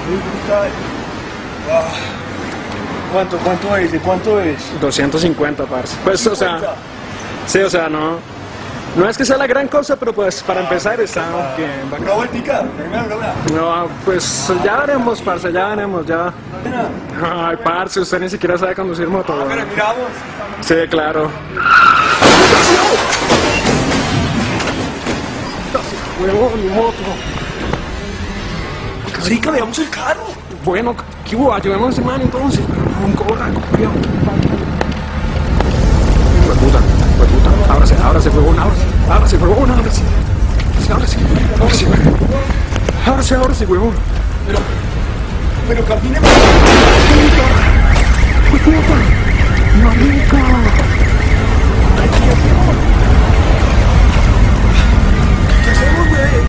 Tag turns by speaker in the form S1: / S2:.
S1: muy brutal. ¿Cuánto es? ¿De cuánto es?
S2: 250, parce. Pues, o sea, sí, o sea, no es que sea la gran cosa, pero pues para empezar está bien.
S1: Una vueltica,
S2: No, pues ya veremos, parce, ya veremos, ya. Ay, parce, usted ni siquiera sabe conducir moto.
S1: Pero miramos.
S2: Sí, claro. Huevón, mi moto.
S1: Sí, cambiamos el carro.
S2: Bueno, ¿qué hubo? Ayudemos a ese man entonces. Un cobra, cuidado. Puta. Ábrase, huevón, ábrase, huevón, ábrase. Ábrase, huevón.
S1: Pero camine.
S2: Puta, marica.